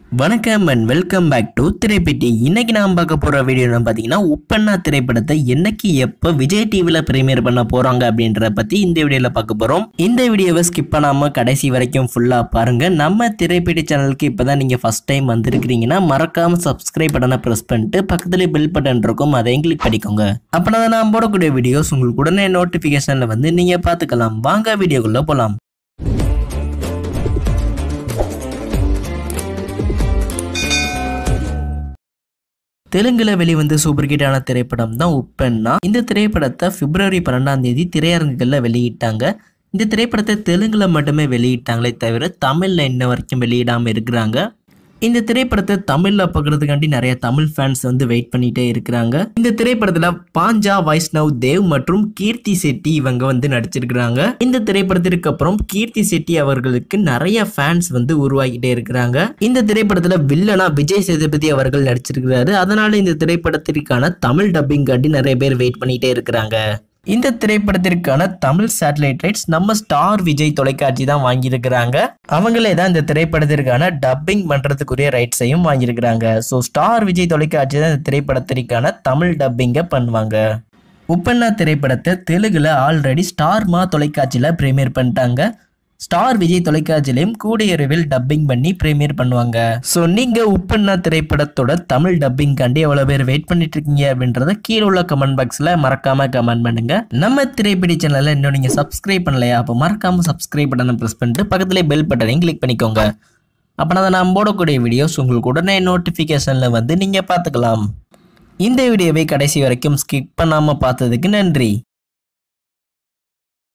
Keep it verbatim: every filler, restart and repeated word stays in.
வணக்கம் and welcome back to திரைப்பெட்டி. இன்னைக்கு நாம பார்க்க போற வீடியோ என்ன பாத்தீங்கன்னா உப்பண்ணா திரைப்படத்தை என்னைக்கு எப்ப விஜய் டிவில பிரீமியர் பண்ண போறாங்க அப்படின்றத பத்தி இந்த வீடியோல பார்க்க போறோம். இந்த வீடியோவை ஸ்கிப் பண்ணாம கடைசி வரைக்கும் ஃபுல்லா பாருங்க. நம்ம திரைப்பெட்டி சேனலுக்கு இப்பதான் நீங்க ஃபர்ஸ்ட் டைம் வந்திருக்கீங்கன்னா மறக்காம சப்ஸ்கிரைப் பட்டனை பிரஸ் பண்ணிட்டு பக்கத்துல பெல் பட்டன் இருக்கும் அதையும் கிளிக் பண்ணிக்கோங்க. அப்பதான் நான் போடக்கூடிய வீடியோஸ் உங்களுக்கு உடனே நோட்டிபிகேஷன்ல வந்து நீங்க பாத்துக்கலாம். வாங்க வீடியோக்குள்ள போலாம். தெலுங்குல வெளிவந்து சூப்பர் ஹிட்டான திரைப்படம் தான் உப்பென்னா. இந்த திரைப்படத்தை பிப்ரவரி பன்னெண்டாம் தேதி திரையரங்குகள்ல வெளியிட்டாங்க. இந்த திரைப்படத்தை தெலுங்குல மட்டுமே வெளியிட்டாங்களே தவிர தமிழ்ல இன்ன வரைக்கும் வெளியிடாம இருக்கிறாங்க. இந்த திரைப்படத்தை தமிழ்ல பார்க்கறதுக்காண்டி நிறைய தமிழ் ஃபேன்ஸ் வந்து வெயிட் பண்ணிட்டே இருக்கிறாங்க. இந்த திரைப்படத்துல பாஞ்சா வைஷ்ணவ் தேவ் மற்றும் கீர்த்தி செட்டி இவங்க வந்து நடிச்சிருக்கிறாங்க. இந்த திரைப்படத்திற்கு அப்புறம் கீர்த்தி செட்டி அவர்களுக்கு நிறைய ஃபேன்ஸ் வந்து உருவாகிட்டே இருக்கிறாங்க. இந்த திரைப்படத்துல வில்லனா விஜய் சேதுபதி அவர்கள் நடிச்சிருக்கிறாரு. அதனால இந்த திரைப்படத்திற்கான தமிழ் டப்பிங் காண்டி நிறைய பேர் வெயிட் பண்ணிட்டே இருக்கிறாங்க. இந்த திரைப்படத்திற்கான தமிழ் சேட்டலைட் ரைட்ஸ் நம்ம ஸ்டார் விஜய் தொலைக்காட்சி தான் வாங்கியிருக்கிறாங்க. அவங்களே தான் இந்த திரைப்படத்திற்கான டப்பிங் பண்றதுக்குரிய ரைட்ஸையும் வாங்கியிருக்கிறாங்க. ஸோ ஸ்டார் விஜய் தொலைக்காட்சி தான் இந்த திரைப்படத்திற்கான தமிழ் டப்பிங்கை பண்ணுவாங்க. உப்பண்ணா திரைப்படத்தை தெலுங்குல ஆல்ரெடி ஸ்டார் மா தொலைக்காட்சியில பிரீமியர் பண்ணிட்டாங்க. ஸ்டார் விஜய் தொலைக்காட்சியிலையும் கூடிய விரைவில் டப்பிங் பண்ணி பிரீமியர் பண்ணுவாங்க. ஸோ நீங்க உப்பண்ணா திரைப்படத்தோட தமிழ் டப்பிங் காண்டி எவ்வளவு பேர் வெயிட் பண்ணிட்டு இருக்கீங்க அப்படின்றத கீழே உள்ள கமெண்ட் பாக்ஸ்ல மறக்காம கமெண்ட் பண்ணுங்க. நம்ம திரைப்பட சேனல்ல இன்னும் நீங்க சப்ஸ்கிரைப் பண்ணலையா? அப்போ மறக்காம சப்ஸ்கிரைப் பட்டனை பிரஸ் பண்ணிட்டு பக்கத்துல பெல் பட்டனையும் கிளிக் பண்ணிக்கோங்க. அப்பனா தான் நான் போடக்கூடிய வீடியோஸ் உங்களுக்கு உடனே நோட்டிபிகேஷன்ல வந்து நீங்க பாத்துக்கலாம். இந்த வீடியோவை கடைசி வரைக்கும் ஸ்கிப் பண்ணாம பார்த்ததுக்கு நன்றி.